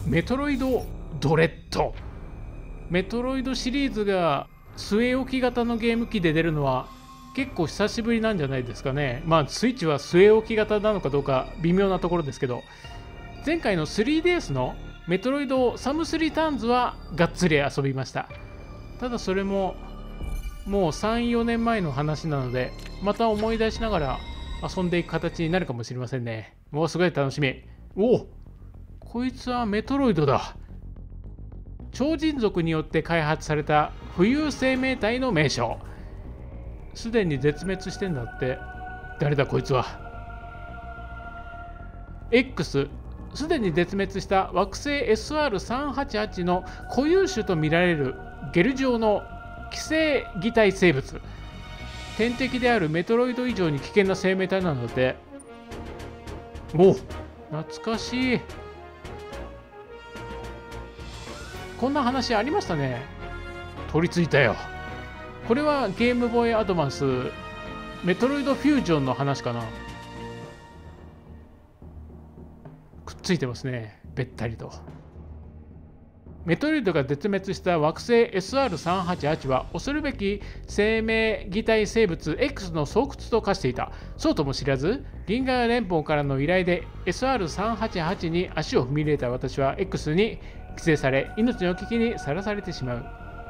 メトロイドドレッド。メトロイドシリーズが据え置き型のゲーム機で出るのは結構久しぶりなんじゃないですかね。まあスイッチは据え置き型なのかどうか微妙なところですけど、前回の 3DS のメトロイドサムスリーターンズはがっつり遊びました。ただそれももう3、4年前の話なので、また思い出しながら遊んでいく形になるかもしれませんね。もうすごい楽しみ。おお、こいつはメトロイドだ。超人族によって開発された浮遊生命体の名称。すでに絶滅してんだって。誰だこいつは。 X、 すでに絶滅した惑星 SR388 の固有種とみられるゲル状の寄生擬態生物。天敵であるメトロイド以上に危険な生命体なので。おお、懐かしい。こんな話ありましたね。取り付いたよ。これはゲームボーイアドバンスメトロイドフュージョンの話かな。くっついてますね、べったりと。メトロイドが絶滅した惑星 SR388 は恐るべき生命擬態生物 X の巣窟と化していた。そうとも知らず、銀河連邦からの依頼で SR388 に足を踏み入れた私は X に寄生され、命の危機にさらされてしまう。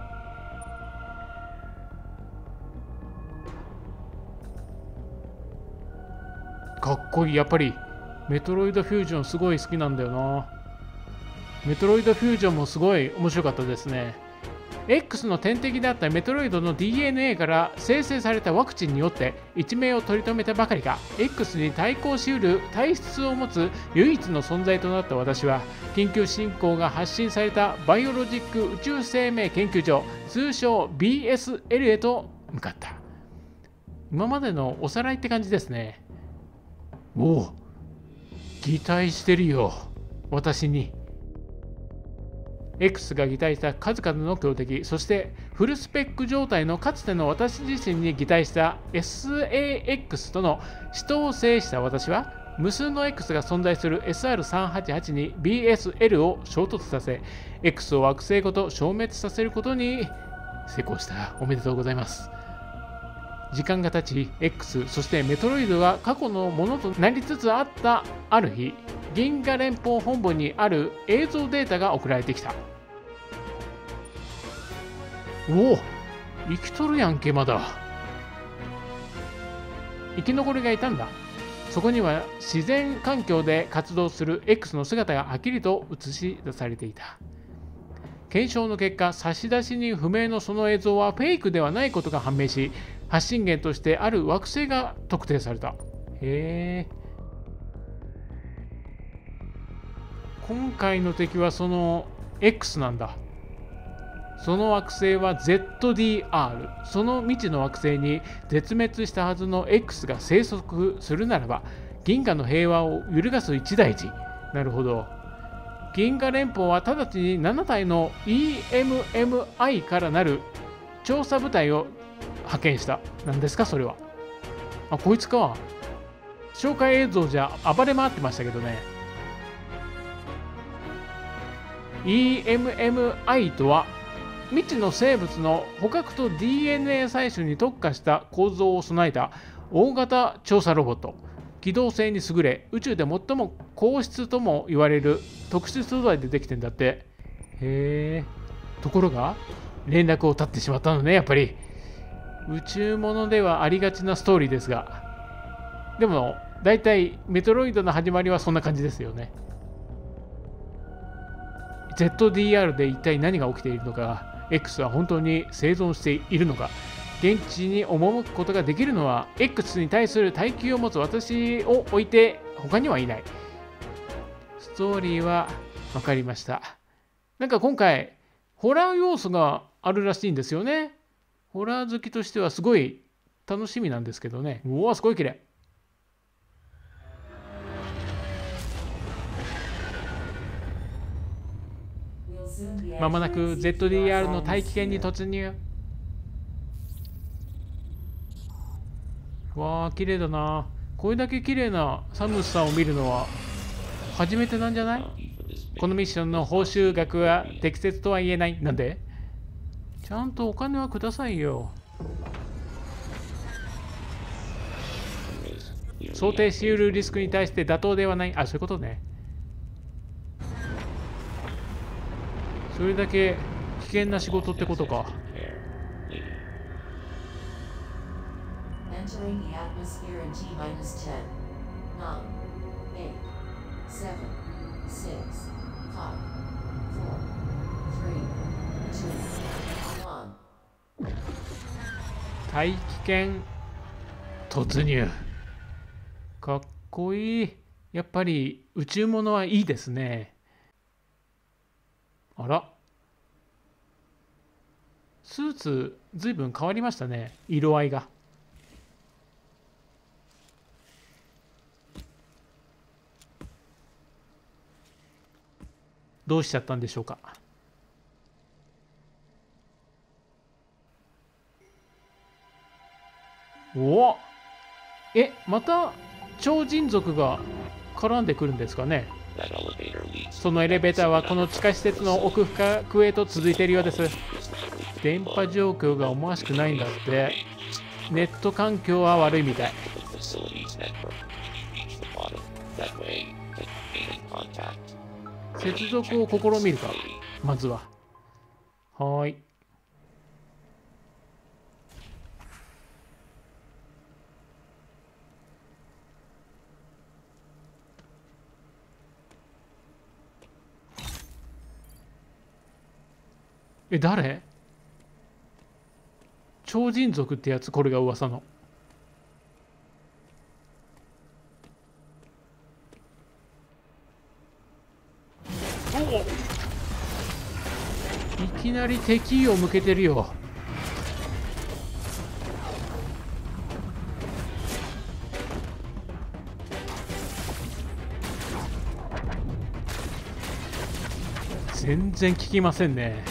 かっこいい。やっぱりメトロイドフュージョンすごい好きなんだよな。メトロイドフュージョンもすごい面白かったですね。X の天敵であったメトロイドの DNA から生成されたワクチンによって一命を取り留めたばかりか、 X に対抗しうる体質を持つ唯一の存在となった私は、緊急進行が発信されたバイオロジック宇宙生命研究所、通称 BSL へと向かった。今までのおさらいって感じですね。おお、擬態してるよ、私に。X が擬態した数々の強敵、そしてフルスペック状態のかつての私自身に擬態した SAX との死闘を制した私は、無数の X が存在する SR388 に BSL を衝突させ、X を惑星ごと消滅させることに成功した。おめでとうございます。時間が経ち、X、そしてメトロイドが過去のものとなりつつあったある日、銀河連邦本部にある映像データが送られてきた。おお、生きとるやんけ。まだ生き残りがいたんだ。そこには自然環境で活動する X の姿がはっきりと映し出されていた。検証の結果、差出人不明のその映像はフェイクではないことが判明し、発信源としてある惑星が特定された。へえ。今回の敵はその X なんだ。その惑星は ZDR。その未知の惑星に絶滅したはずの X が生息するならば、銀河の平和を揺るがす一大事。なるほど。銀河連邦は直ちに7体の EMMI からなる調査部隊を派遣した。何ですかそれは。あ、こいつか。紹介映像じゃ暴れ回ってましたけどね。EMMI とは未知の生物の捕獲と DNA 採取に特化した構造を備えた大型調査ロボット。機動性に優れ、宇宙で最も高質とも言われる特殊素材でできてんだって。へえ。ところが連絡を絶ってしまったのね、やっぱり。宇宙ものではありがちなストーリーですが、でも大体メトロイドの始まりはそんな感じですよね。ZDR で一体何が起きているのか、X は本当に生存しているのか、現地に赴くことができるのは X に対する耐久を持つ私を置いて他にはいない。ストーリーは分かりました。なんか今回ホラー要素があるらしいんですよね。ホラー好きとしてはすごい楽しみなんですけどね。うわ、すごい綺麗。まもなく ZDR の大気圏に突入。わあ、綺麗だな。これだけ綺麗なサムスさんを見るのは初めてなんじゃない？ このミッションの報酬額は適切とは言えない。なんで？ちゃんとお金はくださいよ。想定しうるリスクに対して妥当ではない。あ、そういうことね。それだけ危険な仕事ってことか。 Entering the atmosphere in T-10, 9, 8, 7, 6, 5, 4, 3, 2, 1. 大気圏突入。かっこいい。やっぱり宇宙物はいいですね。あら、スーツずいぶん変わりましたね、色合いが。どうしちゃったんでしょうか。おお、また超人族が絡んでくるんですかね。そのエレベーターはこの地下施設の奥深くへと続いているようです。電波状況が思わしくないんだって。ネット環境は悪いみたい。接続を試みるか、まずは。はーい。誰？超人族ってやつ、これが噂の。いきなり敵意を向けてるよ。全然効きませんね。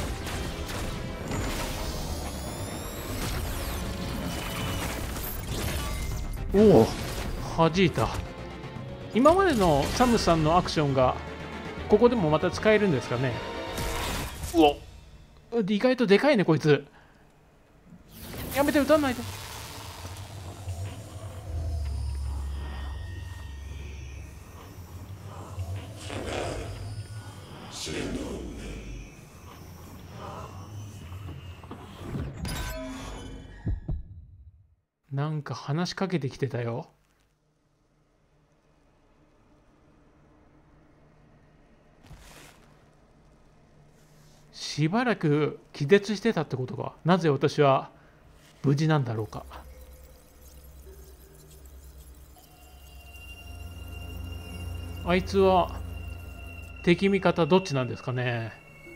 おお、弾いた。今までのサムさんのアクションがここでもまた使えるんですかね。うお、意外とでかいねこいつ。やめて、撃たないで。なんか話しかけてきてたよ。しばらく気絶してたってことか。なぜ私は無事なんだろうか。あいつは敵味方どっちなんですかね。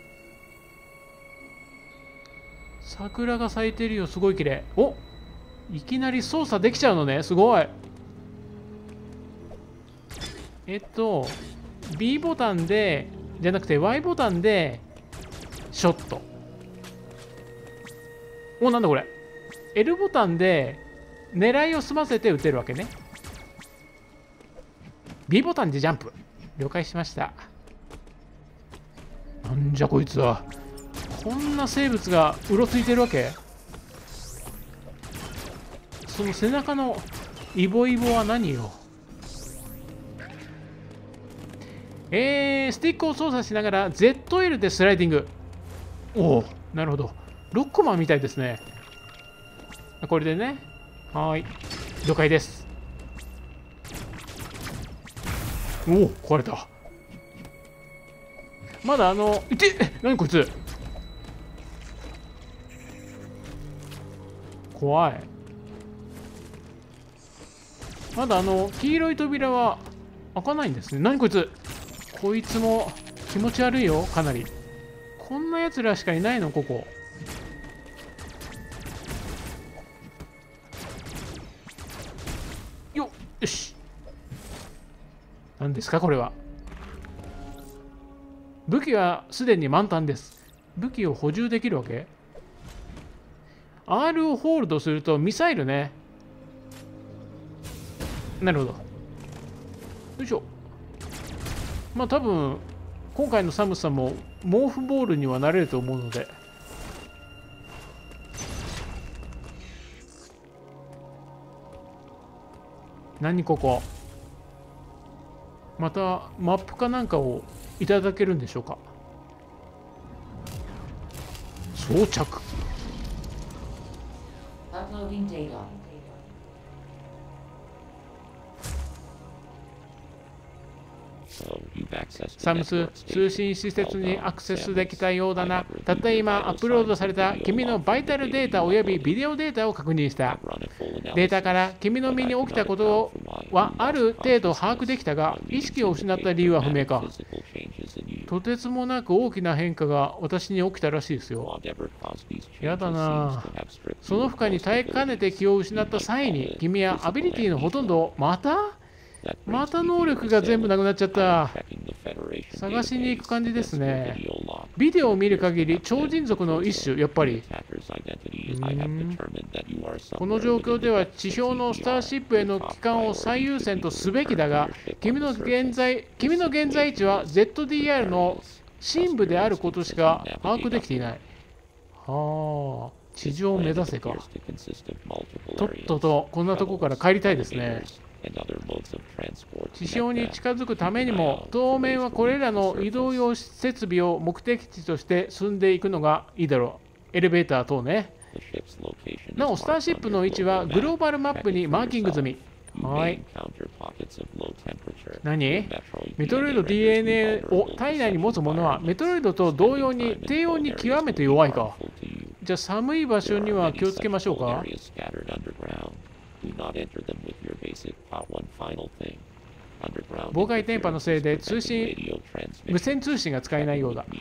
桜が咲いてるよ、すごい綺麗。お、いきなり操作できちゃうのね、すごい。B ボタンでじゃなくて Y ボタンでショット。お、なんだこれ。L ボタンで狙いを済ませて撃てるわけね。B ボタンでジャンプ。了解しました。なんじゃこいつは。こんな生物がうろついてるわけ。その背中のイボイボは何よ。スティックを操作しながら ZL でスライディング。おお、なるほど。ロックマンみたいですね。これでね。はい。了解です。おお、壊れた。まだいて、何こいつ。怖い。まだ黄色い扉は開かないんですね。何こいつ。こいつも気持ち悪いよ、かなり。こんなやつらしかいないの、ここ。よし。何ですかこれは。武器はすでに満タンです。武器を補充できるわけ？ R をホールドするとミサイルね。なるほど。よいしょ。まあ多分今回の寒さも毛布ボールにはなれると思うので。何ここ、またマップかなんかをいただけるんでしょうか。装着。 Uploading data. サムス、通信施設にアクセスできたようだな。たった今アップロードされた君のバイタルデータおよびビデオデータを確認した。データから君の身に起きたことはある程度把握できたが、意識を失った理由は不明か。とてつもなく大きな変化が私に起きたらしいですよ。やだな。その負荷に耐えかねて気を失った際に、君はアビリティのほとんどをまた能力が全部なくなっちゃった。探しに行く感じですね。ビデオを見る限り超人族の一種、やっぱり。この状況では地表のスターシップへの帰還を最優先とすべきだが、君の現在位置は ZDR の深部であることしか把握できていない。はあ、地上を目指せか。とっととこんなとこから帰りたいですね。地表に近づくためにも、当面はこれらの移動用設備を目的地として進んでいくのがいいだろう。エレベーター等ね。なお、スターシップの位置はグローバルマップにマーキング済み。はい。何？メトロイド DNA を体内に持つものはメトロイドと同様に低温に極めて弱いか。じゃあ寒い場所には気をつけましょうか。妨害電波のせいで無線通信が使えないようだ。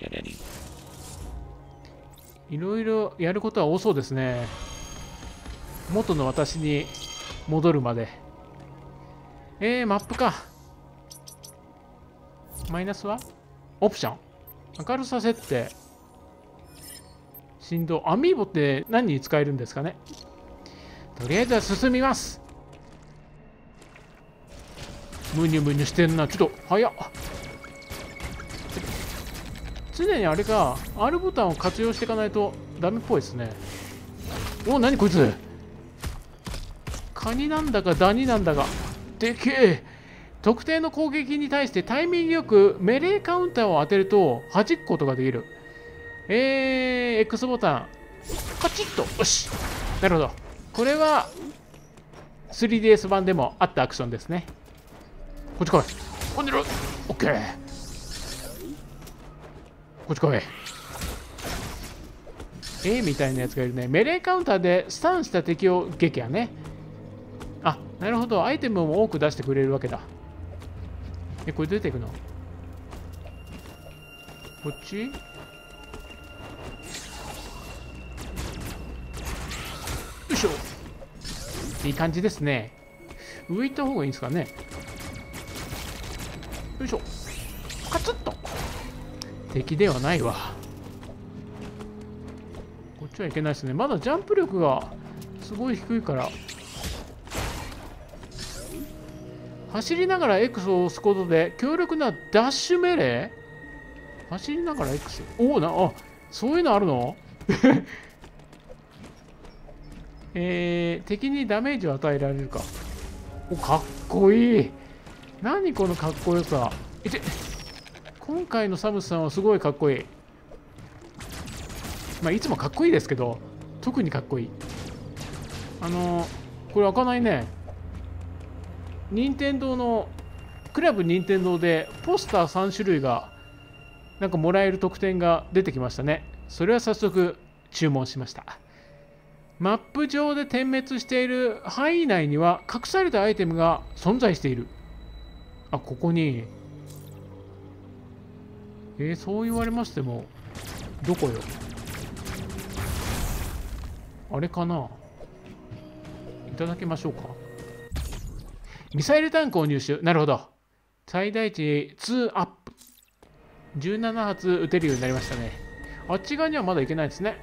いろいろやることは多そうですね。元の私に戻るまで。マップか。マイナスはオプション。明るさ設定。振動。アミーボって何に使えるんですかね。とりあえずは進みます。ムニュムニュしてんな。ちょっと早っ。常にあれか、R ボタンを活用していかないとダメっぽいですね。お、何こいつ。カニなんだかダニなんだか。でけえ。特定の攻撃に対してタイミングよくメレーカウンターを当てると弾くことができる。X ボタン。カチッと。よし。なるほど。これは 3DS 版でもあったアクションですね。こっち来い。飛んでる。オッケー。こっち来い。みたいなやつがいるね。メレーカウンターでスタンした敵を撃破ね。あ、なるほど。アイテムも多く出してくれるわけだ。これ出ていくの？こっち？よいしょ。いい感じですね。上行った方がいいんですかね。よいしょ。カツッと。敵ではないわ。こっちはいけないですね。まだジャンプ力がすごい低いから。走りながら X を押すことで強力なダッシュ命令。走りながら X。おお、あ、そういうのあるの？敵にダメージを与えられるか。お、かっこいい。何このかっこよさ。今回のサムスさんはすごいかっこいい。まあいつもかっこいいですけど、特にかっこいい。これ開かないね。任天堂のクラブ任天堂でポスター3種類がなんかもらえる特典が出てきましたね。それは早速注文しました。マップ上で点滅している範囲内には隠されたアイテムが存在している。あ、ここに。そう言われましても、どこよ。あれかな。いただきましょうか。ミサイルタンクを入手。なるほど。最大値2アップ。17発撃てるようになりましたね。あっち側にはまだ行けないですね。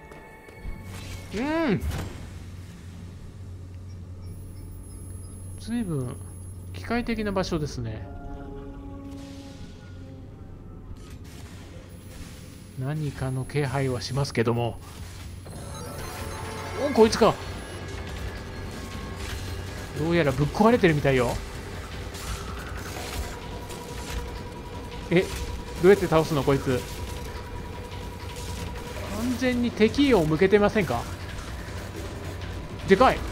随分機械的な場所ですね。 何かの気配はしますけども。お、こいつか。どうやらぶっ壊れてるみたいよ。え、どうやって倒すのこいつ。完全に敵意を向けてませんか。でかい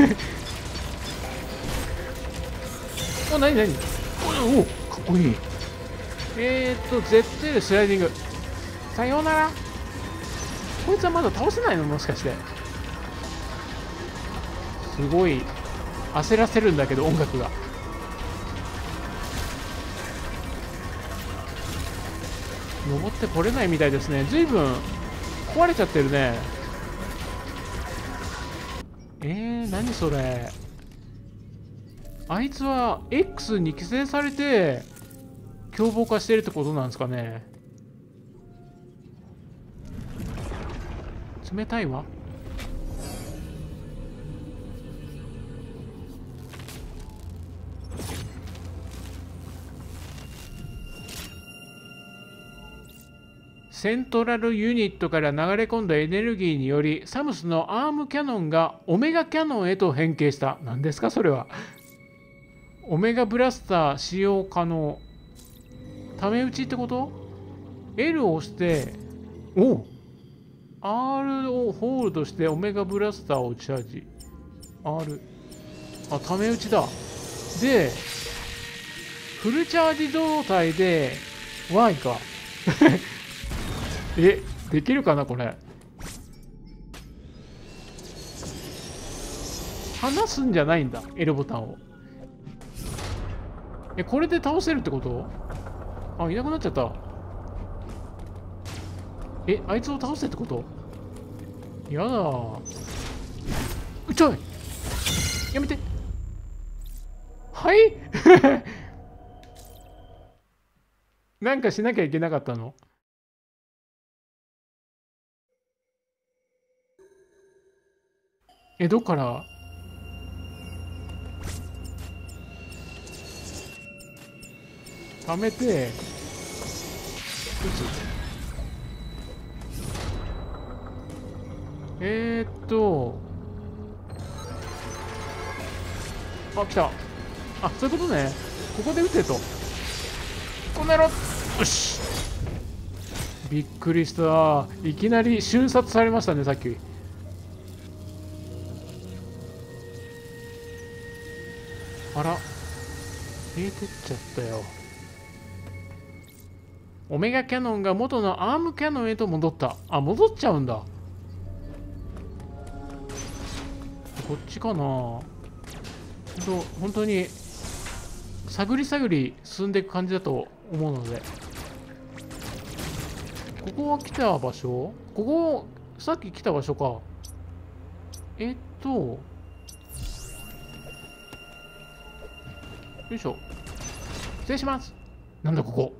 お、なになに。おお、かっこいい。Z でスライディング。さようなら。こいつはまだ倒せないのもしかして。すごい焦らせるんだけど音楽が。登ってこれないみたいですね。ずいぶん壊れちゃってるね。何それ。あいつは X に規制されて凶暴化してるってことなんですかね。冷たいわ。セントラルユニットから流れ込んだエネルギーによりサムスのアームキャノンがオメガキャノンへと変形した。何ですかそれは。オメガブラスター使用可能。ため打ちってこと？ L を押してお R をホールドしてオメガブラスターをチャージ。 R あ、ため打ちだ。でフルチャージ状態で Y かえ、できるかなこれ。離すんじゃないんだ L ボタンを。これで倒せるってこと？あ、いなくなっちゃった。あいつを倒せってこと？やだー。ちょいやめて。はいなんかしなきゃいけなかったの？どっから貯めて打つ。あ、来た。あ、そういうことね。ここで打てと。この野郎。よし。びっくりした。いきなり瞬殺されましたね、さっき。あら。消えてっちゃったよ。オメガキャノンが元のアームキャノンへと戻った。あ、戻っちゃうんだ。こっちかな。本当に探り探り進んでいく感じだと思うので。ここは来た場所？ここさっき来た場所か。よいしょ。失礼します。なんだここ。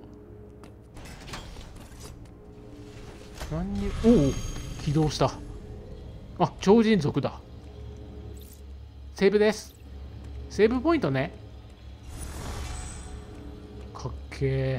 おお、起動した。あ、超人族だ。セーブです。セーブポイントね。かっけ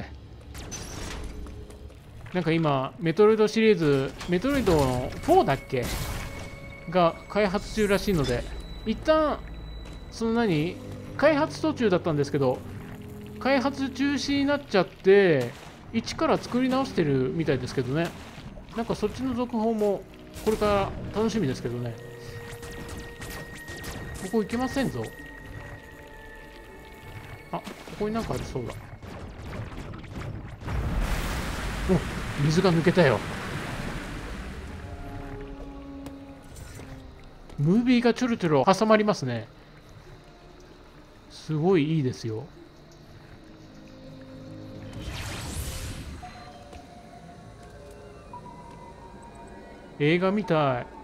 ー。なんか今メトロイドシリーズ、メトロイドの4だっけが開発中らしいので、一旦開発途中だったんですけど、開発中止になっちゃって一から作り直してるみたいですけどね。なんかそっちの続報もこれから楽しみですけどね。ここ行けませんぞ。あ、ここになんかありそうだ。お、水が抜けたよ。ムービーがちょろちょろ挟まりますね。すごいいいですよ。映画みたい。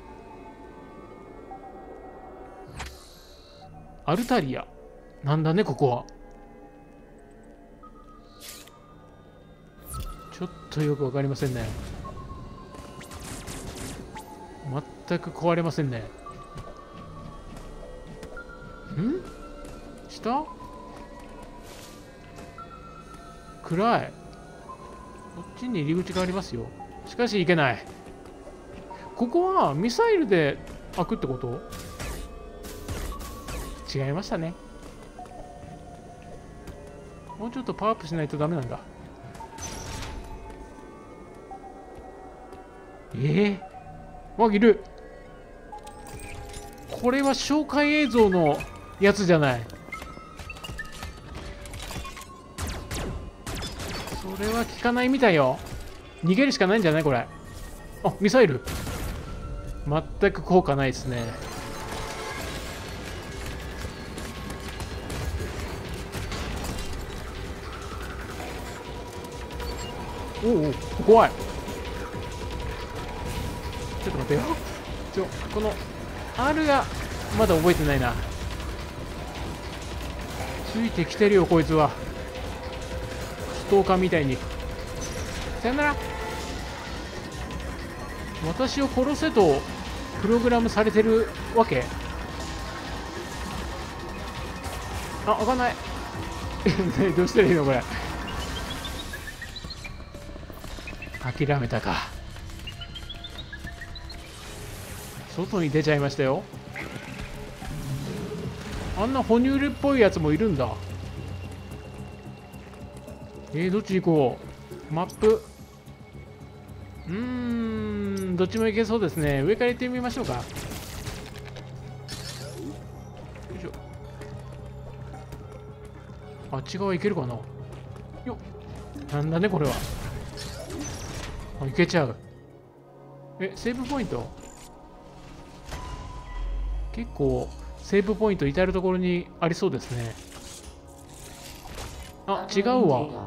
アルタリア。なんだね、ここは。ちょっとよくわかりませんね。全く壊れませんね。下？暗い。こっちに入り口がありますよ。 しかしいけない。ここはミサイルで開くってこと？違いましたね。もうちょっとパワーアップしないとダメなんだ。わ、いる。これは紹介映像のやつじゃない。それは効かないみたいよ。逃げるしかないんじゃない？これ。あ、ミサイル。全く効果ないですね。おお、怖い。ちょっと待ってよ。この R がまだ覚えてないな。ついてきてるよこいつは。ストーカーみたいに。さよなら。私を殺せとプログラムされてるわけ？あ、開かない。どうしたらいいのこれ。諦めたか。外に出ちゃいましたよ。あんな哺乳類っぽいやつもいるんだ。どっち行こう。マップ。どっちも行けそうですね。上から行ってみましょうか。よいしょ。あっち側行けるかな。よっ。なんだねこれは。あ、行けちゃう。セーブポイント。結構セーブポイント至る所にありそうですね。あ、違うわ。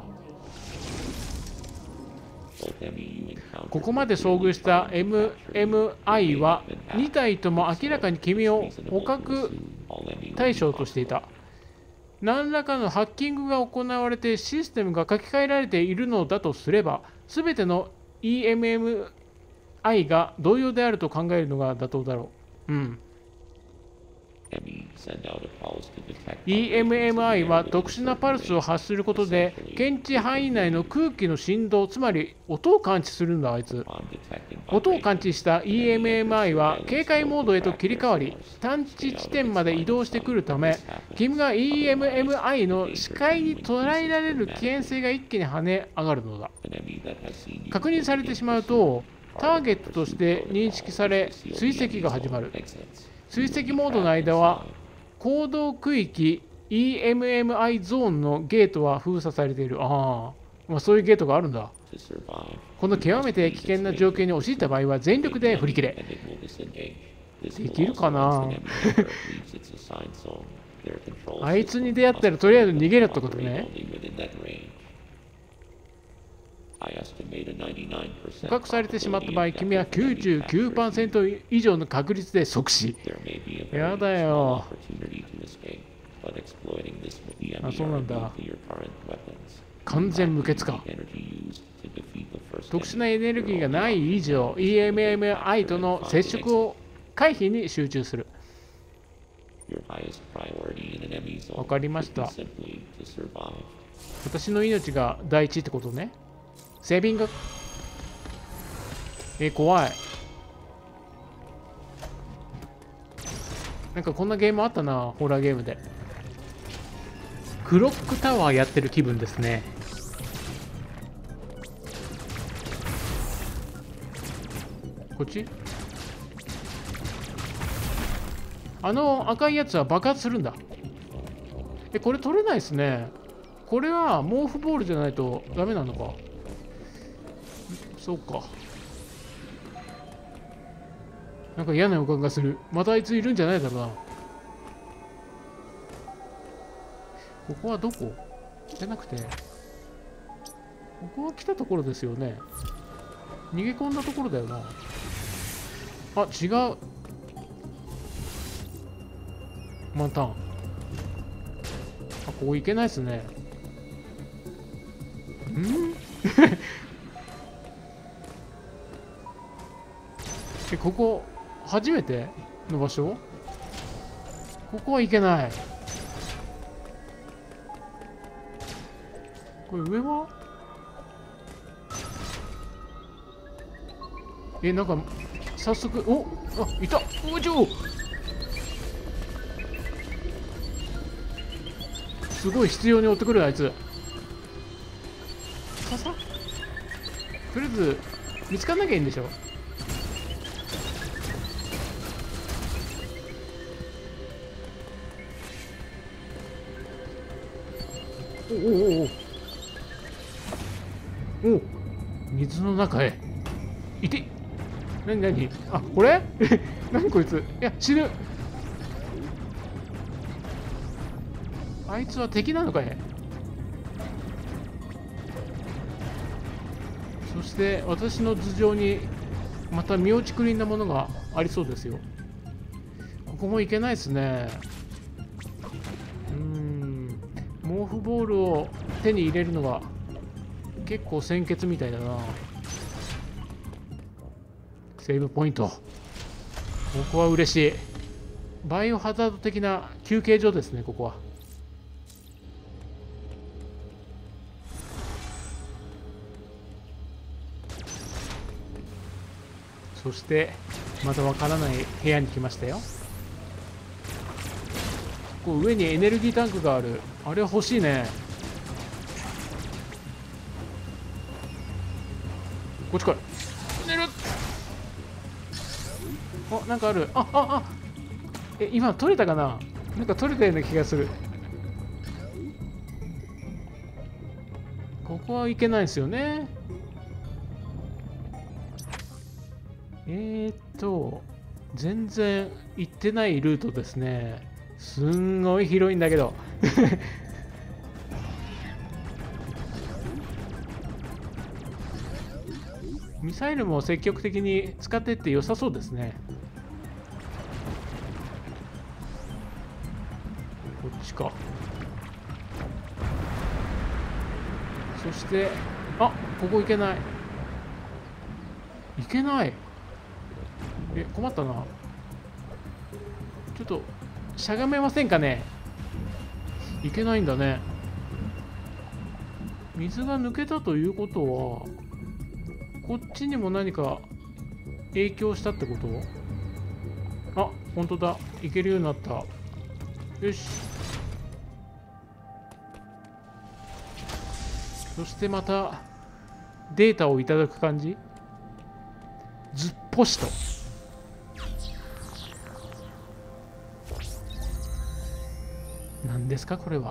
ここまで遭遇した MMI は2体とも明らかに君を捕獲対象としていた。何らかのハッキングが行われてシステムが書き換えられているのだとすれば、全ての EMMI が同様であると考えるのが妥当だろう。EMMI は特殊なパルスを発することで検知範囲内の空気の振動、つまり音を感知するんだ。あいつ音を感知した EMMI は警戒モードへと切り替わり、探知地点まで移動してくるため、君が EMMI の視界に捉えられる危険性が一気に跳ね上がるのだ。確認されてしまうとターゲットとして認識され、追跡が始まる。追跡モードの間は行動区域 EMMI ゾーンのゲートは封鎖されている。そういうゲートがあるんだ。この極めて危険な状況に陥った場合は全力で振り切れ。できるかな。あいつに出会ったらとりあえず逃げるってことね。捕獲されてしまった場合、君は 99% 以上の確率で即死。やだよ。あ、そうなんだ。完全無欠か。特殊なエネルギーがない以上、EMMI との接触を回避に集中する。わかりました。私の命が第一ってことね。セービング。怖い。なんかこんなゲームあったな、ホラーゲームで。クロックタワーやってる気分ですね。こっち？あの赤いやつは爆発するんだ。これ取れないですね。これは毛布ボールじゃないとダメなのか。そうか。なんか嫌な予感がする。またあいついるんじゃないだろうな。ここはどこじゃなくて、ここは来たところですよね。逃げ込んだところだよな。あ、違う。満タン。ここ行けないっすね。ここ初めての場所？ここは行けない。これ上は？ なんか早速、いた。うちょ、すごい必要に追ってくるあいつ。ささ、とりあえず見つかんなきゃいいんでしょ。お水の中へ。いて。何あ、これ何こいつ。いや、死ぬ。あいつは敵なのかい。そして私の頭上にまた妙ちくりんなものがありそうですよ。ここもいけないですね。毛布ボールを手に入れるのが結構先決みたいだな。セーブポイント。ここは嬉しい。バイオハザード的な休憩所ですね、ここは。そしてまだわからない部屋に来ましたよ。こう上にエネルギータンクがある。あれは欲しいね。こっち来い。寝る。なんかある。今取れたかな。なんか取れたような気がする。ここはいけないですよね。全然行ってないルートですね。すんごい広いんだけどミサイルも積極的に使ってって良さそうですね。こっちか。そしてここ行けない。行けない。困ったな。ちょっとしゃがめませんかね。いけないんだね。水が抜けたということはこっちにも何か影響したってこと？本当だ。いけるようになった。よし。そしてまたデータをいただく感じ。ずっぽしと。何ですかこれは。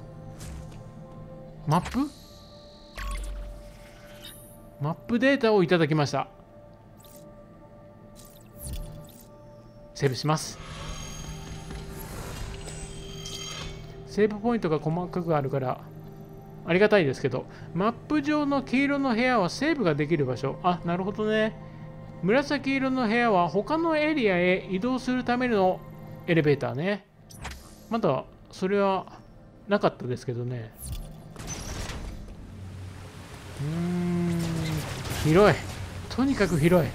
マップデータをいただきました。セーブします。セーブポイントが細かくあるからありがたいですけど、マップ上の黄色の部屋はセーブができる場所。なるほどね。紫色の部屋は他のエリアへ移動するためのエレベーターね。まだそれはなかったですけどね。広い。とにかく広い。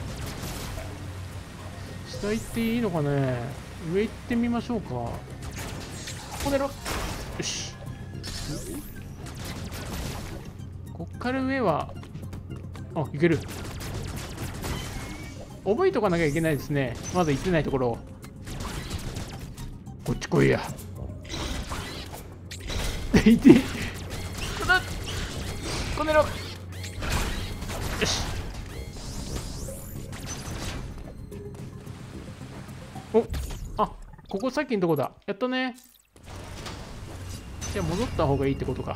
下行っていいのかね。上行ってみましょうか。ここでろ。よし。こっから上は、いける。覚えとかなきゃいけないですね。まだ行ってないところを。こっち来いや。いて。こねろ。よし。ここさっきのとこだ。やっとね。じゃあ戻った方がいいってことか。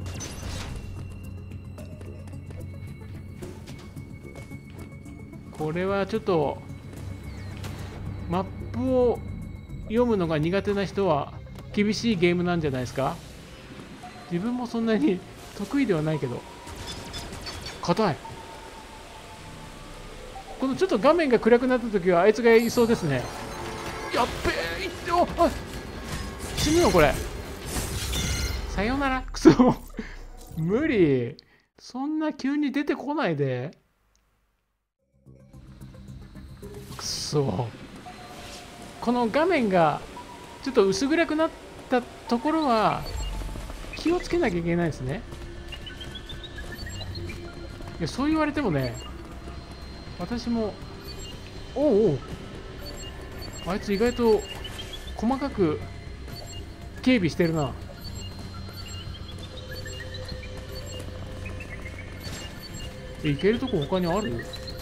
これはちょっとマップを読むのが苦手な人は厳しいゲームなんじゃないですか。自分もそんなに得意ではないけど。硬い。このちょっと画面が暗くなった時はあいつがいそうですね。やっべえ。いって死ぬよこれ。さよなら。クソ無理。そんな急に出てこないで。くそ。この画面がちょっと薄暗くなったところは気をつけなきゃいけないですね。いやそう言われてもね。 私も。おうおう、あいつ意外と細かく警備してるな。行けるとこ他にある？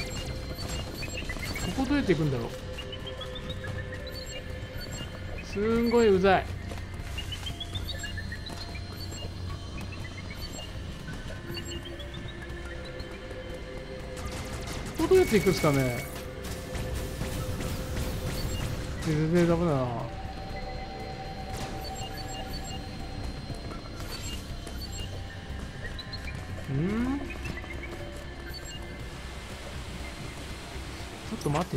ここどうやって行くんだろう。すんごいうざい。ここどうやって行くんですかね。全然ダメだな。ちょっと待てよ。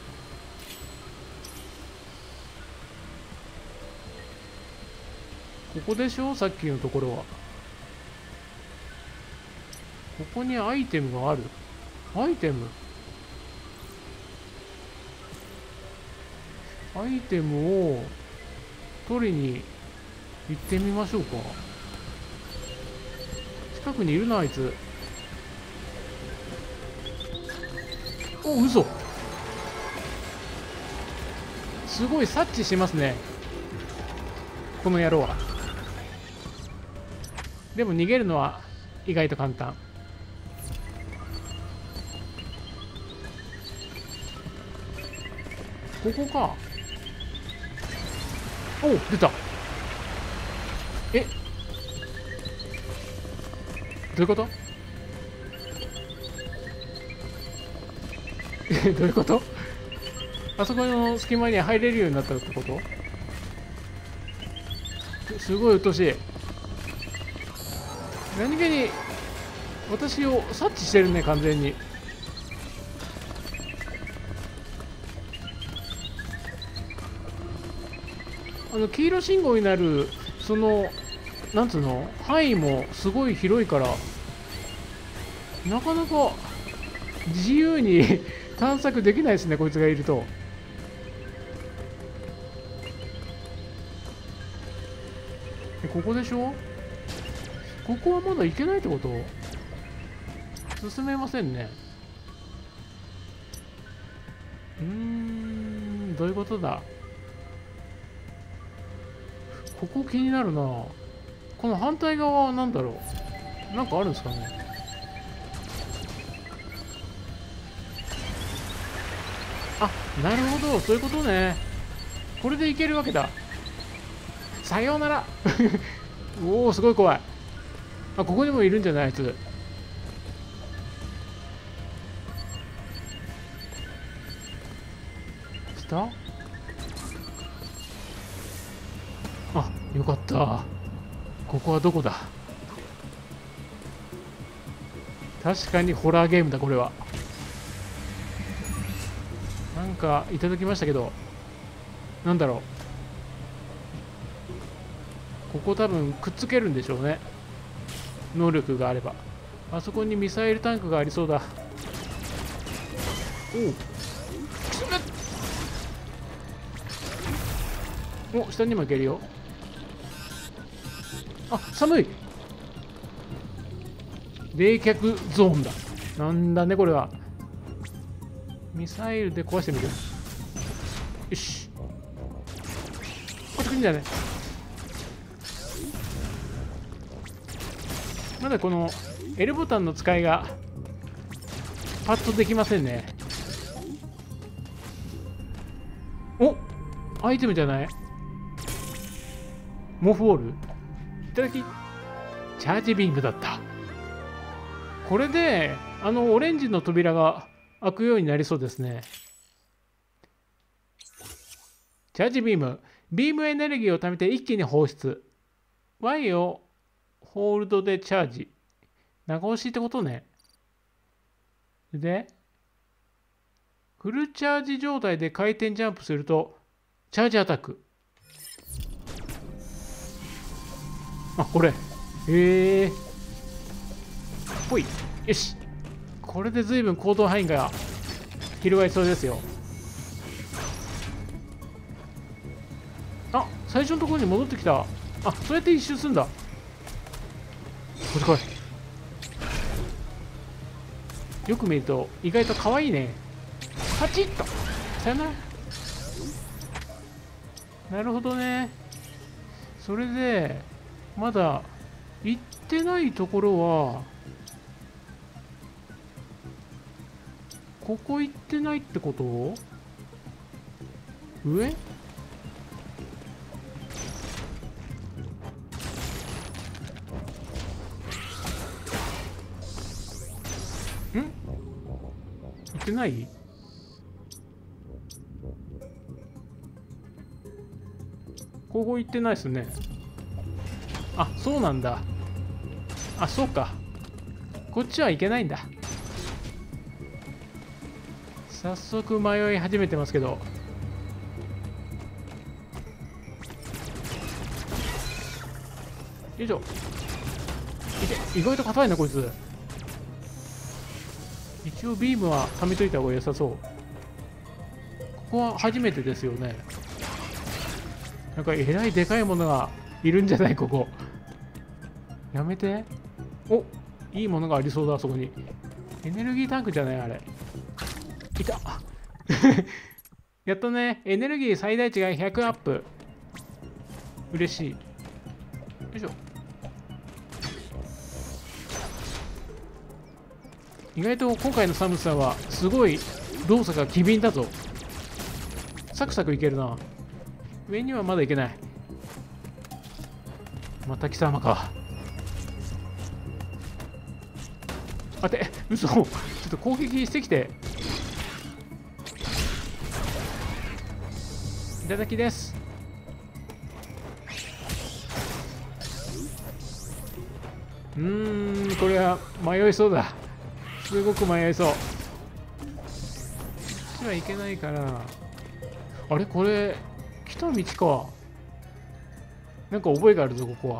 ここでしょ、さっきのところは。ここにアイテムがある。アイテムを取りに行ってみましょうか。近くにいるな、あいつ。お、嘘。すごい察知しますね、この野郎は。でも逃げるのは意外と簡単。ここか。お、出た。え、どういうこと？どういうこと？あそこの隙間に入れるようになったってこと？すごい鬱陶しい。何気に私を察知してるね、完全に。黄色信号になるそのなんつうの範囲もすごい広いから、なかなか自由に探索できないですね、こいつがいると。ここでしょ。ここはまだ行けないってこと？進めませんね。どういうことだ。ここ気になるな。この反対側は何だろう。なんかあるんですかね。あ、なるほど、そういうことね。これでいけるわけだ。さようなら。おお、すごい怖い。あ、ここにもいるんじゃない、あいつ。下？あ、よかった。ここはどこだ。確かにホラーゲームだ、これは。なんかいただきましたけど、なんだろう。ここ多分くっつけるんでしょうね、能力があれば。あそこにミサイルタンクがありそうだ。お、下にも行けるよ。あ、寒い。冷却ゾーンだ。なんだねこれは。ミサイルで壊してみる。よし、こっち来るんじゃない。まだこの L ボタンの使いがパッとできませんね。お、アイテムじゃない。モフウォールいただき。チャージビームだった。これでオレンジの扉が開くようになりそうですね。チャージビーム。ビームエネルギーを貯めて一気に放出。Y をホールドでチャージ。長押しってことね。で、フルチャージ状態で回転ジャンプするとチャージアタック。あ、これ。ほい。よし。これで随分行動範囲が広がりそうですよ。あ、最初のところに戻ってきた。あ、そうやって一周するんだ。こっち来い。 よく見ると意外と可愛いね。パチッと。さよなら。なるほどね。それでまだ行ってないところは、ここ行ってないってこと？上？行ってない？ここ行ってないっすね。あ、そうなんだ。あ、そうか。こっちは行けないんだ。早速迷い始めてますけど。よいしょ。意外と硬いなこいつ。一応ビームは貯めといた方が良さそう。ここは初めてですよね。なんかえらいでかいものがいるんじゃないここ。やめて。お、いいものがありそうだ。そこにエネルギータンクじゃない、あれ。いたやっとね。エネルギー最大値が100アップ。嬉しい。よいしょ。意外と今回のサムさんはすごい動作が機敏だぞ。サクサクいけるな。上にはまだいけない。また貴様か。待て、嘘。ちょっと攻撃してきて。いただきです。これは迷いそうだ。すごく迷いそう。こっちはいけないから。あれ、これ来た道か。なんか覚えがあるぞここは。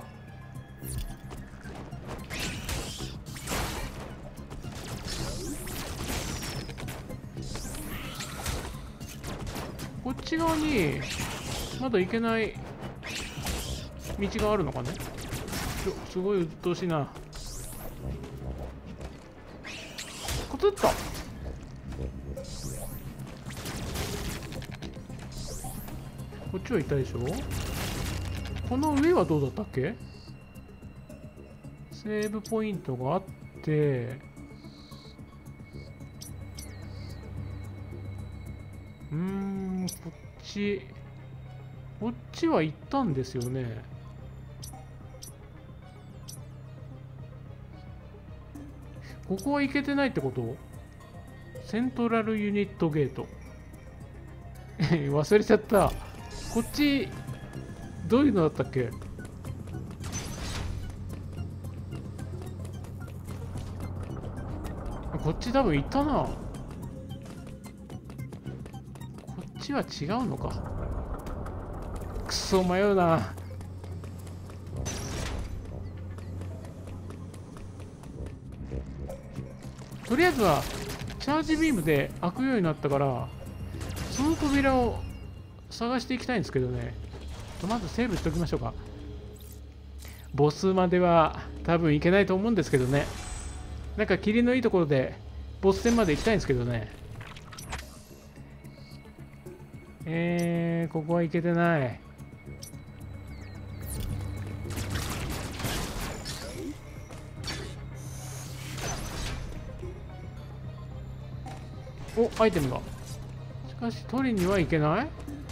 こっち側にまだ行けない道があるのかね。すごい鬱陶しいな。コツッと。こっちは行ったでしょ。この上はどうだったっけ。セーブポイントがあって、こっちは行ったんですよね。ここは行けてないってこと？セントラルユニットゲート忘れちゃった。こっちどういうのだったっけ。こっち多分行ったな。こっちは違うのか。くそ迷うな。とりあえずはチャージビームで開くようになったから、その扉を探していきたいんですけどね。まずセーブしておきましょうか。ボスまでは多分いけないと思うんですけどね。なんか霧のいいところでボス戦まで行きたいんですけどね。ここはいけてない。お、アイテムが。しかし取りにはいけない。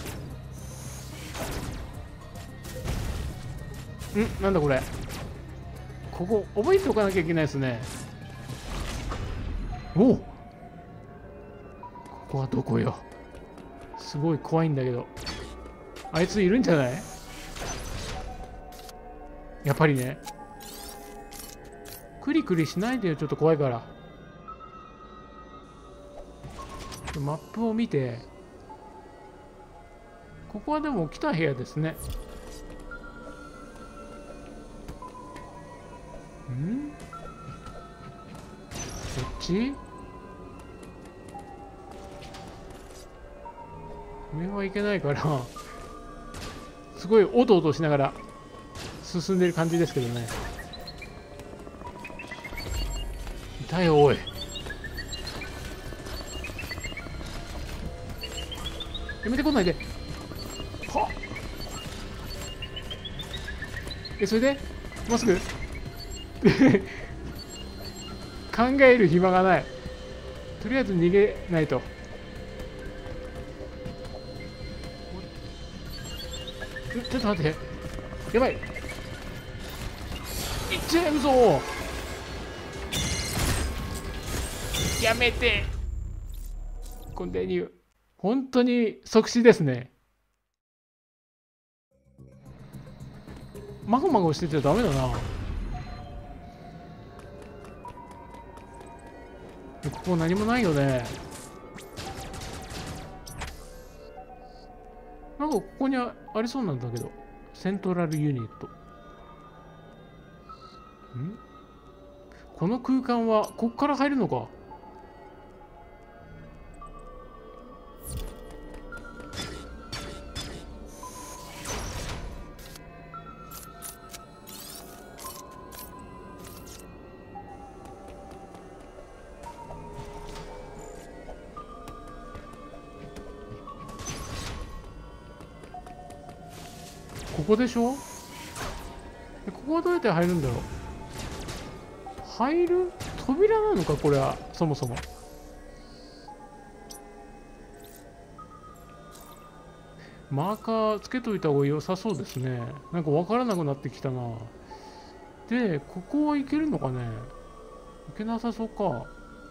なんだこれ。ここ覚えておかなきゃいけないですね。お、ここはどこよ。すごい怖いんだけど。あいついるんじゃない？やっぱりね。クリクリしないでよ、ちょっと怖いから。マップを見て。ここはでも来た部屋ですね。こっち？上はいけないからすごいおどおどしながら進んでる感じですけどね。痛いよおい。 やめてこないで。はそれでもうすぐ考える暇がない。とりあえず逃げないと。ちょっと待って、やばい、いっちゃうぞ。やめて。コンティニュー。本当に即死ですね。まごまごしてちゃダメだな。ここ何もないよね。なんかここに ありそうなんだけど。セントラルユニット。この空間はこっから入るのか。ここでしょ。ここはどうやって入るんだろう。入る扉なのかこれは。そもそもマーカーつけといた方が良さそうですね。なんか分からなくなってきたな。でここは行けるのかね。行けなさそうか。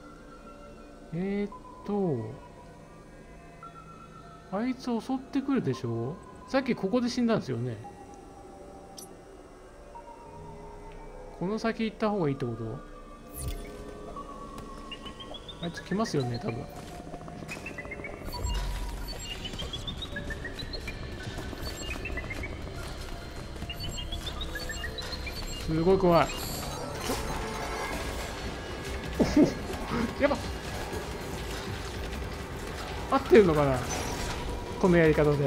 あいつ襲ってくるでしょ。さっきここで死んだんですよね。この先行った方がいいってこと。あいつ来ますよね多分。すごい怖い。やばっ、合ってるのかなこのやり方で。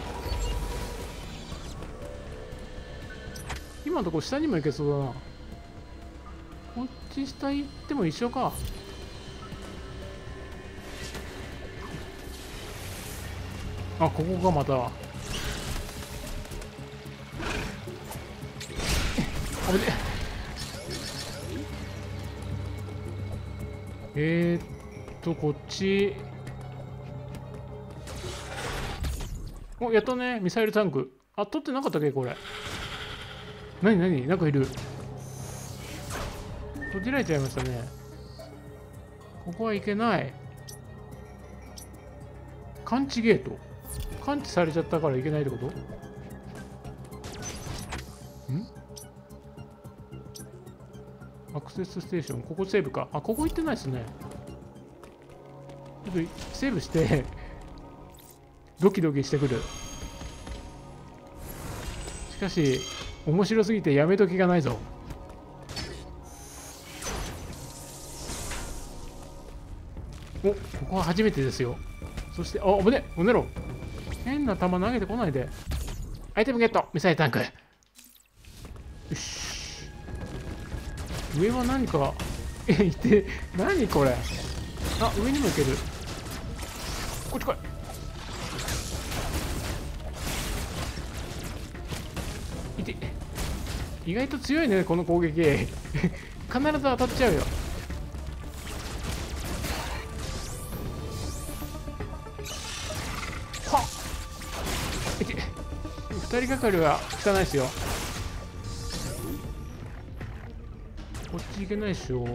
今のところ下にも行けそうだな。こっち下行っても一緒か。あ、ここがまた。あぶね。こっち。お、やったね。ミサイルタンク。あ、取ってなかったっけこれ。なになに、なんかいる。閉じられちゃいましたね。ここはいけない。感知ゲート。感知されちゃったからいけないってこと。アクセスステーション。ここセーブか。あ、ここ行ってないですね。ちょっとセーブしてドキドキしてくる。しかし面白すぎてやめときがないぞ。お、ここは初めてですよ。そして、あ、危ねえ、おねろ。変な弾投げてこないで。アイテムゲット、ミサイルタンク。よし。上は何か、いて、何これ。あ、上にも行ける。こっち来い。いて。意外と強いね、この攻撃。必ず当たっちゃうよ。はっ。いて。2人がかりは効かないですよ。こっち行けないっしょ。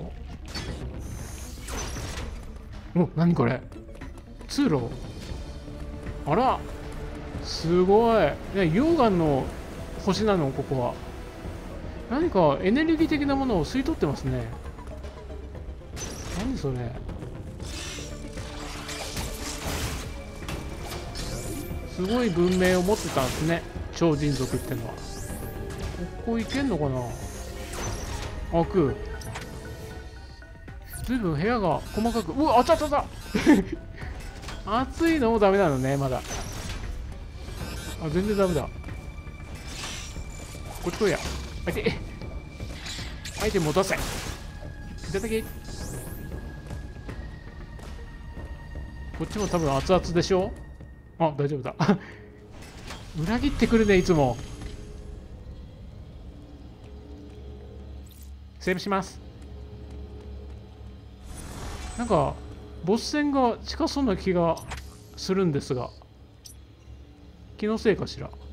お、何これ。通路。あら、すごい。ね、溶岩の星なのここは。何かエネルギー的なものを吸い取ってますね。何それ。すごい文明を持ってたんですね、超人族ってのは。ここ行けんのかな。開く。ずいぶん部屋が細かく。うわ、あったあったあった暑いのもダメなのね、まだ。あ、全然ダメだ。こっち来いや。相手。アイテム落とせ。いただき。こっちも多分熱々でしょ。 あ、大丈夫だ。裏切ってくるね、いつも。セーブします。なんかボス戦が近そうな気がするんですが、気のせいかしら。こ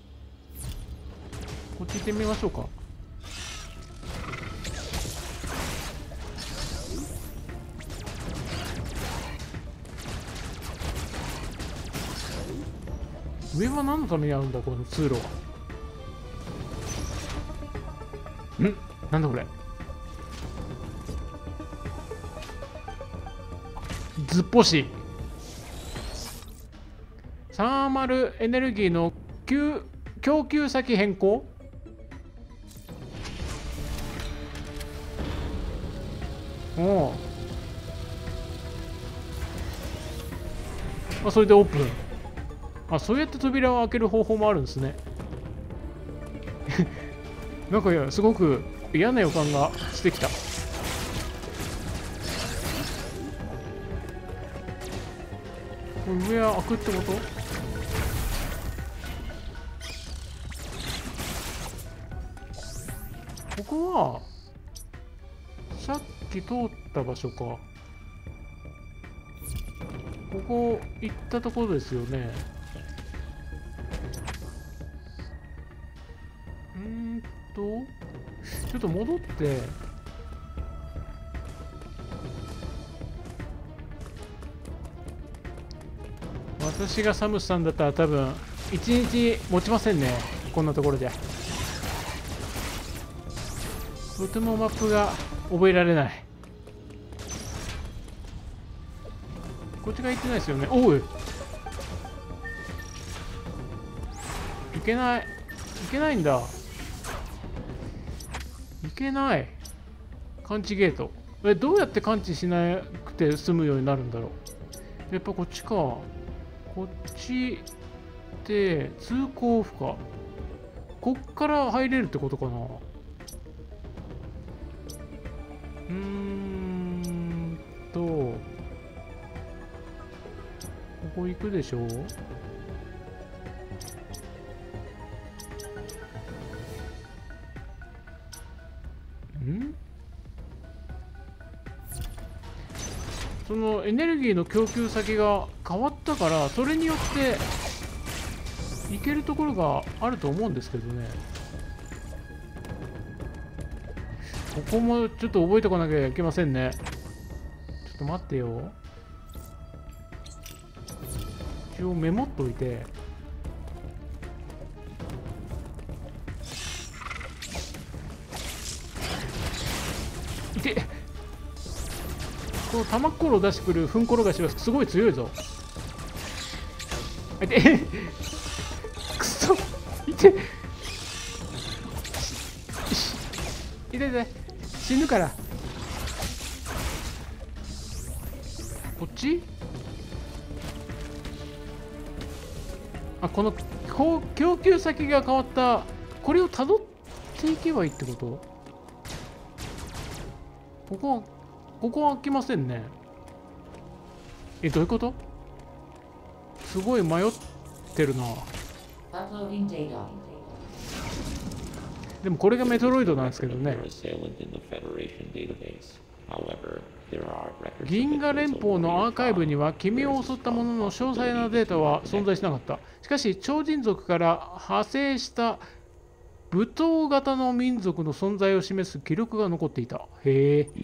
っち行ってみましょうか。上は何のためにあるんだ、この通路は。なんだこれ。ずっぽし。サーマルエネルギーの供給先変更。おお。それでオープン。そうやって扉を開ける方法もあるんですね。なんかすごく嫌な予感がしてきた。上は開くってこと？ここはさっき通った場所か。ここ行ったところですよね。ちょっと戻って、私がサムスさんだったら多分1日持ちませんね、こんなところじゃ。とてもマップが覚えられない。こっちが行ってないですよね。おう、いけない、いけないんだ。いけない。感知ゲート。どうやって感知しなくて済むようになるんだろう。やっぱこっちか。こっちって通行オフか。こっから入れるってことかな。ここ行くでしょ。そのエネルギーの供給先が変わったから、それによって行けるところがあると思うんですけどね。ここもちょっと覚えておかなきゃいけませんね。ちょっと待ってよ。一応メモっといて。いて、この玉っころを出してくるふんころがしはすごい強いぞ。いて、くそ、いて、いてて、死ぬから。こっち？この供給先が変わった、これをたどっていけばいいってこと？ここは開きませんね。どういうこと？すごい迷ってるな。でもこれがメトロイドなんですけどね。銀河連邦のアーカイブには君を襲ったものの詳細なデータは存在しなかった。しかし超人族から派生した武闘型の民族の存在を示す記録が残っていた。へえ。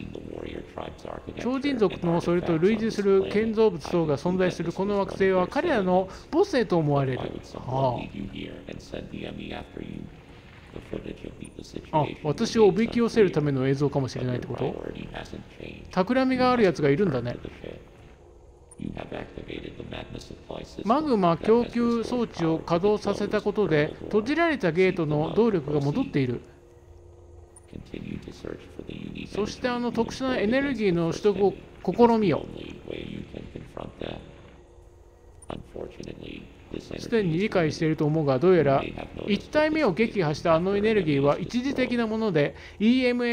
超人族のそれと類似する建造物等が存在するこの惑星は彼らの母星と思われる。私をおびき寄せるための映像かもしれないってこと？企みがあるやつがいるんだね。マグマ供給装置を稼働させたことで閉じられたゲートの動力が戻っている。そして特殊なエネルギーの取得を試みよ。すでに理解していると思うが、どうやら1体目を撃破したエネルギーは一時的なもので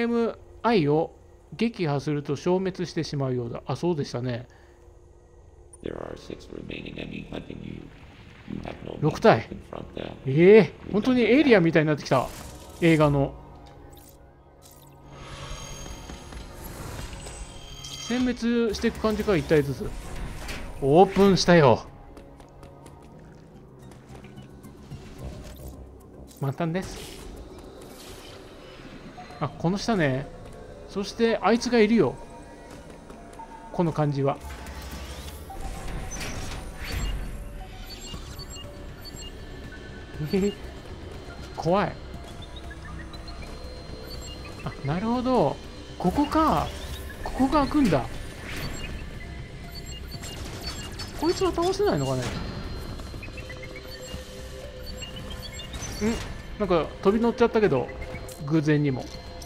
EMMI を撃破すると消滅してしまうようだ。そうでしたね。 There are 6 remaining enemy hunting you. You have no 6 need to 体。 confront them. 本当にエイリアンみたいになってきた。映画の。殲滅していく感じか、1体ずつ。オープンしたよ。満タンです。あ、この下ね。そしてあいつがいるよ。この感じは。怖い。あ、なるほど。ここか。ここが開くんだ。こいつは倒せないのかね。なんか飛び乗っちゃったけど、偶然にも。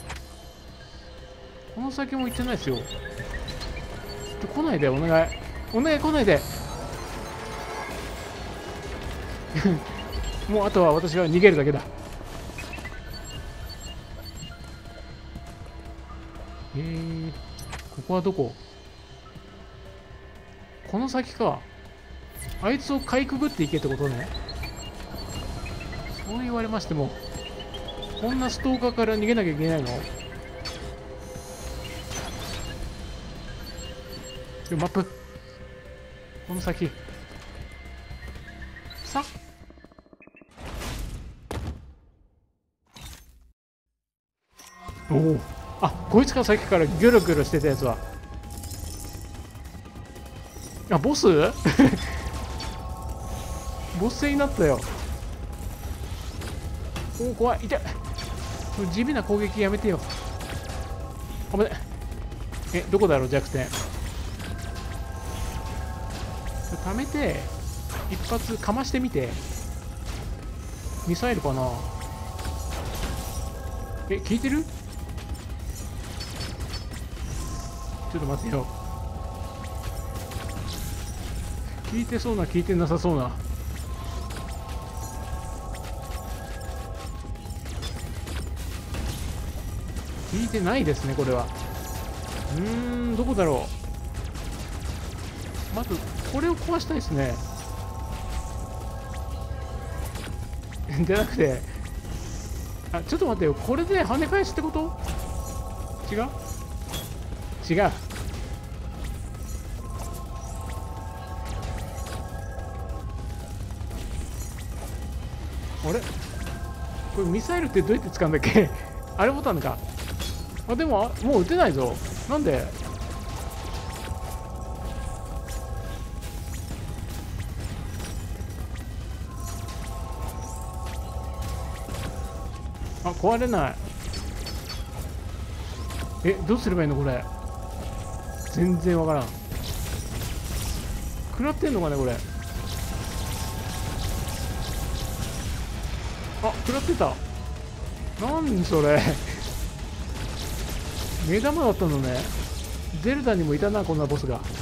この先も行ってないですよ。来ないで、お願い。お願い、来ないで。もうあとは私は逃げるだけだ。ここはどこ？この先か。あいつをかいくぐっていけってことね。そう言われましても、こんなストーカーから逃げなきゃいけないの？マップ。この先。さっ。おお。あ、こいつがさっきからギョロギョロしてたやつは。あ、ボスボス戦になったよ。おお、怖い。痛い。地味な攻撃やめてよ。危ない。どこだろう、弱点。溜めて、一発かましてみて。ミサイルかな。聞いてる？ちょっと待ってよ。聞いてそうな、聞いてなさそうな。聞いてないですね、これは。どこだろう。まず、これを壊したいですね。じゃなくて、あ、ちょっと待ってよ。これで跳ね返しってこと？違う？違う。あれ？これミサイルってどうやって使うんだっけ？あれボタンか。あ、でももう撃てないぞ。なんで？あ、壊れない。どうすればいいのこれ。全然わからん。食らってんのかねこれ。あ、食らってた。何それ。目玉だったのね。ゼルダにもいたな、こんなボスが。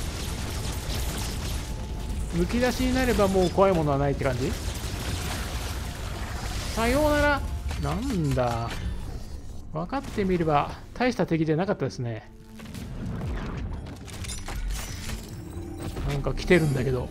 むき出しになればもう怖いものはないって感じ。さようなら。なんだ。分かってみれば大した敵じゃなかったですね。なんか来てるんだけど。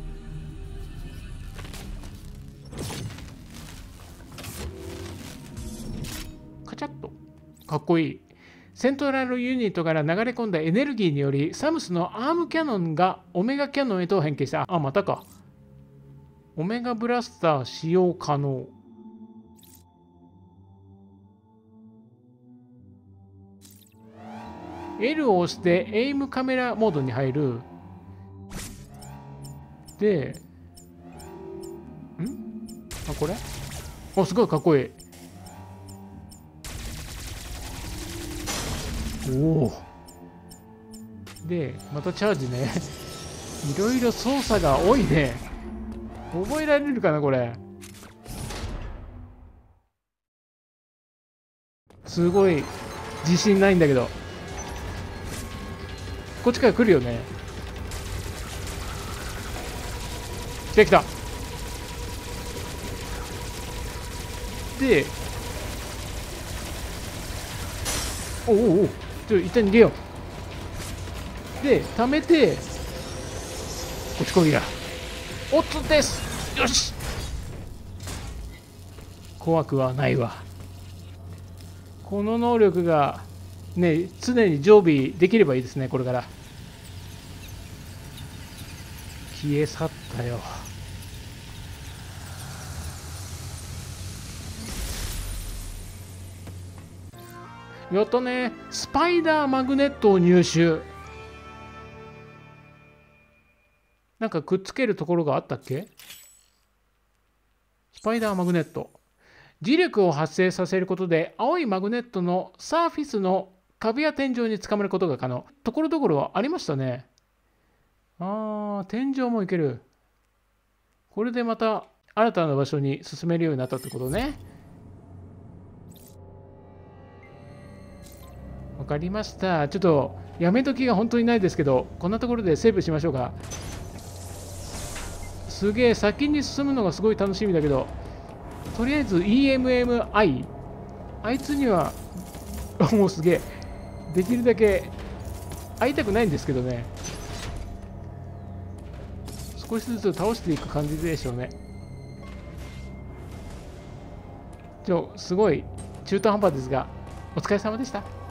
カチャッと。かっこいい。セントラルユニットから流れ込んだエネルギーによりサムスのアームキャノンがオメガキャノンへと変形した。あ、またか。オメガブラスター使用可能。L を押してエイムカメラモードに入る。で、あ、これ？お、すごいかっこいい。おお。で、またチャージね。いろいろ操作が多いね。覚えられるかな、これ。すごい自信ないんだけど。こっちから来るよね。来た来た。で、おおお、一旦逃げよう。で、溜めて、 こっち来いや。おっとです。よし、怖くはないわ。この能力がね常に常備できればいいですね。これから消え去ったよ。やったね。スパイダーマグネットを入手。なんかくっつけるところがあったっけ。スパイダーマグネット。磁力を発生させることで青いマグネットのサーフィスの壁や天井につかまることが可能。ところどころはありましたね。天井もいける。これでまた新たな場所に進めるようになったってことね。わかりました。ちょっとやめときが本当にないですけど、こんなところでセーブしましょうか。すげえ、先に進むのがすごい楽しみだけど、とりあえず EMMI、あいつにはもうすげえ、できるだけ会いたくないんですけどね。少しずつ倒していく感じでしょうね。すごい中途半端ですが、お疲れ様でした。